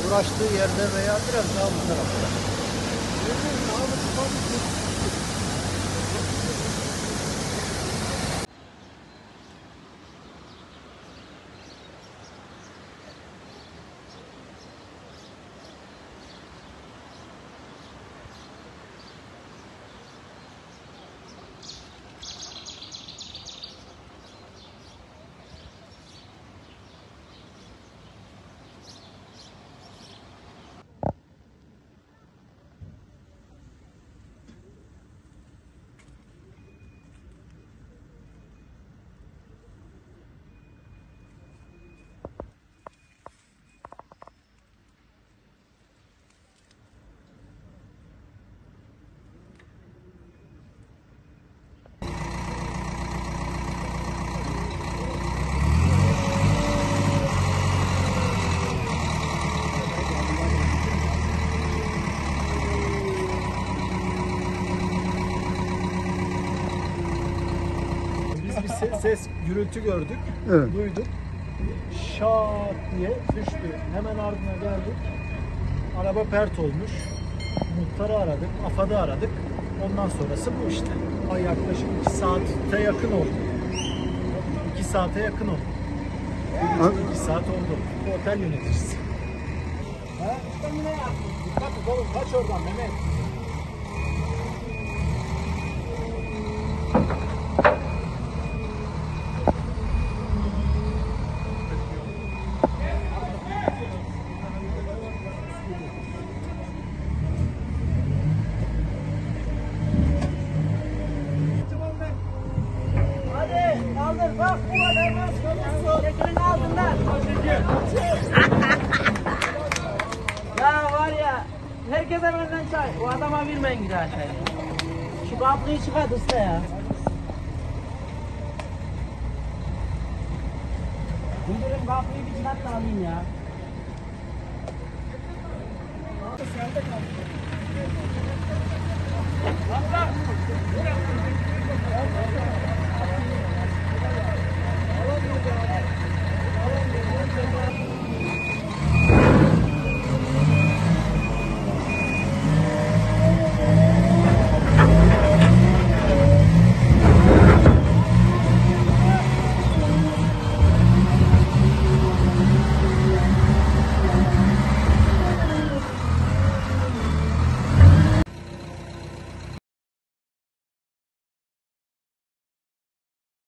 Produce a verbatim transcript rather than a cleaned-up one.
uğraştığı yerde veya biraz daha bu tarafta. Ses, ses, gürültü gördük, Evet. duyduk. Şak diye düştü. Hemen ardına geldik. Araba pert olmuş. Muhtarı aradık, AFAD'ı aradık. Ondan sonrası bu işte. Ay yaklaşık iki saate yakın oldu. iki saate yakın oldu. Bir iki saat oldu. Bu otel yöneticisi. Ha? Dikkat et oğlum, kaç oradan Mehmet. Kaldır bak bu kadar nasıl kalırsın? Çekilin altından. Ya var ya, herkese benden çay. O adama vermeyin bir daha çay. Şu kapıyı çıkart usta ya. Müdürüm kapıyı bir çıkart da alayım ya. Sen de kal.